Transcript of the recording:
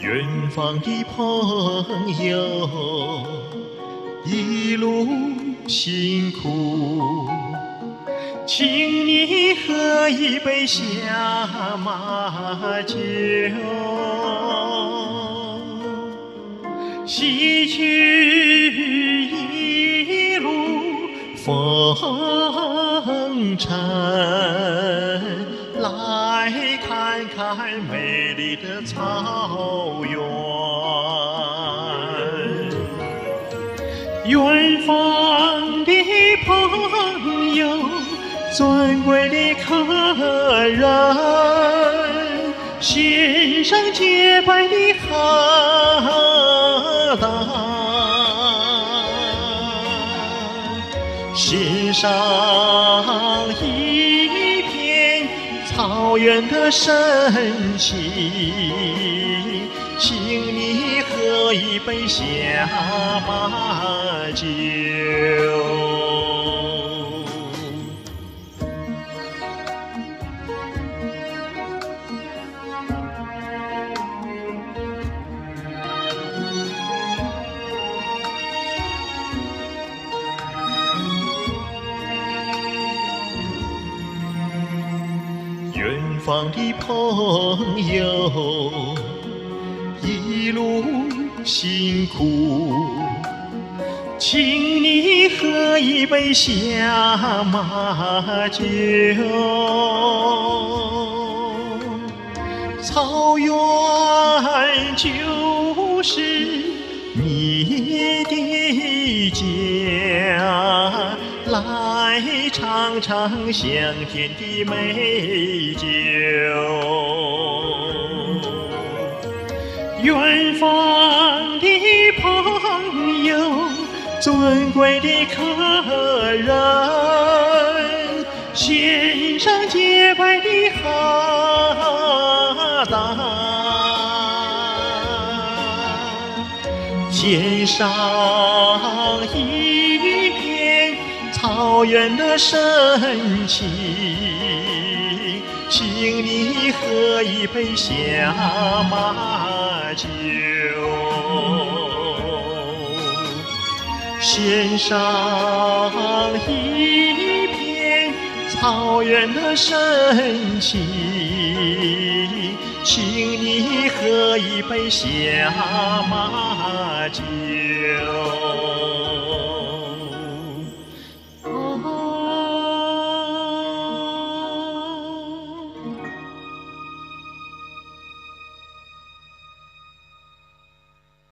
远方的朋友，一路辛苦，请你喝一杯下马酒，洗去一路风尘，来看看美丽的草原。远方的朋友，尊贵的客人，献上洁白的荷担，献上一片草原的深情，请你喝一杯下马酒。远方的朋友，一路辛苦，请你喝一杯下马酒。草原就是你的家，来尝尝香甜的美酒。远方的朋友，尊贵的客人，献上洁白的荷担，献上一片草原的深情，请你喝一杯下马酒，献上一片草原的深情，请你喝一杯下马酒。